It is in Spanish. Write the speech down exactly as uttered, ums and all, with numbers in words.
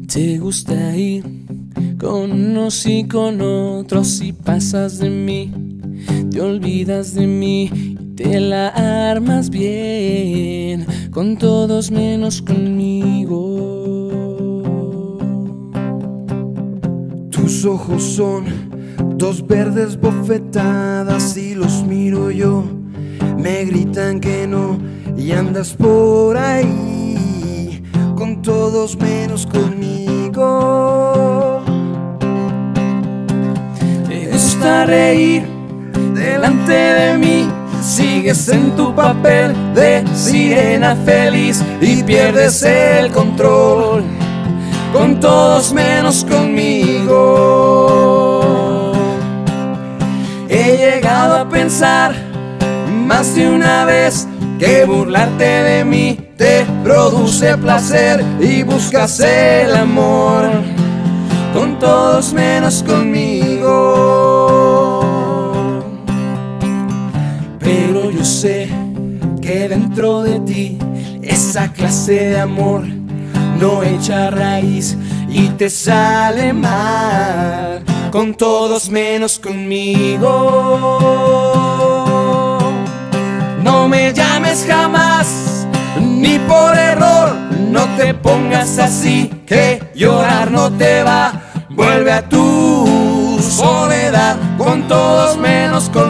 Te gusta ir con unos y con otros y pasas de mí, te olvidas de mí y te la armas bien con todos menos conmigo. Tus ojos son dos verdes bofetadas y los miro yo, me gritan que no y andas por ahí con todos menos conmigo. Te gusta reír delante de mí, sigues en tu papel de sirena feliz y pierdes el control con todos menos conmigo. He llegado a pensar más de una vez que burlarte de mí te produce placer y buscas el amor con todos menos conmigo. Pero yo sé que dentro de ti esa clase de amor no echa raíz y te sale mal con todos menos conmigo. No me llames jamás, ni por error, no te pongas así, que llorar no te va. Vuelve a tu soledad con todos menos conmigo.